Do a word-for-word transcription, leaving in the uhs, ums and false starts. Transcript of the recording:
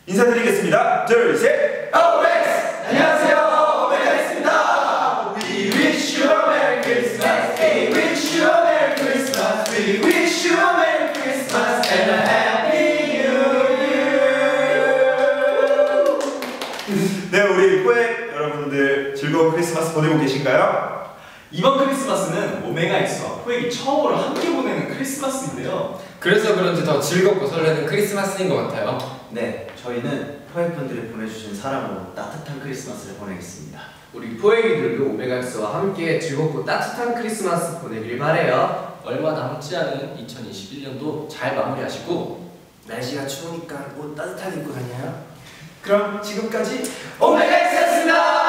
인사드리겠습니다. 둘, 셋! 오엑스! 안녕하세요, 오메가엑스입니다. We wish you a Merry Christmas. We wish you a Merry Christmas. We wish you a Merry Christmas and a Happy New Year. 네, 우리 포획 여러분들 즐거운 크리스마스 보내고 계신가요? 이번 크리스마스는 오메가엑스와 포획이 처음으로 함께 보내는 크리스마스인데요. 그래서 그런지 더 즐겁고 설레는 크리스마스인 것 같아요. 네, 저희는 포획분들이 보내주신 사랑으로 따뜻한 크리스마스를 보내겠습니다. 우리 포획이들도 오메가엑스와 함께 즐겁고 따뜻한 크리스마스 보내길 바래요. 얼마 남지 않은 이천이십일 년도 잘 마무리하시고 날씨가 추우니까 옷 따뜻하게 입고 다녀요. 그럼 지금까지 오메가엑스였습니다.